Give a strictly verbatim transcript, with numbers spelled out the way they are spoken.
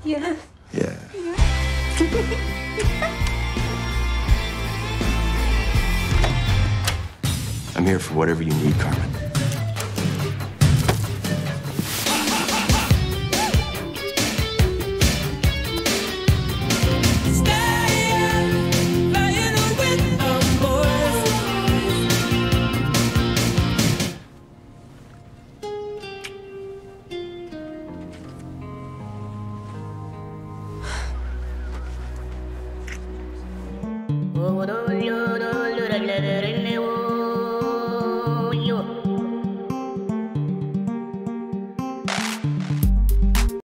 Yes. Yeah. I'm here for whatever you need, Carmen. What